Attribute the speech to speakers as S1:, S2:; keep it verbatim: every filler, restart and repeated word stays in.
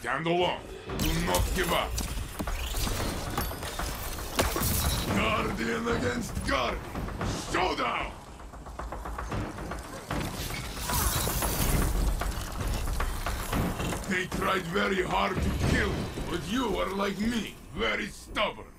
S1: Stand alone. Do not give up. Guardian against Guardian. Showdown! They tried very hard to kill you, but you are like me, very stubborn.